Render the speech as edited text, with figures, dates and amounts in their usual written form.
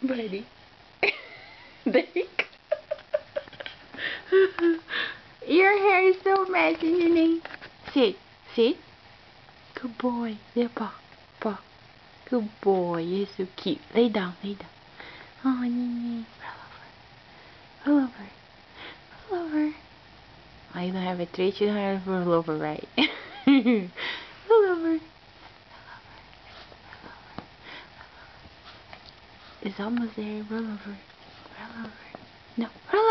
Buddy. There you go. Your hair is so messy, Nene. Sit. Sit. Good boy. There, paw. Paw. Good boy. You're so cute. Lay down. Lay down. Oh, Nene. Roll over. Roll over. Roll over. Oh, you don't have a treat. You don't have a roll over, right? Roll over. It's almost there. Roll over. Roll over. No. Roll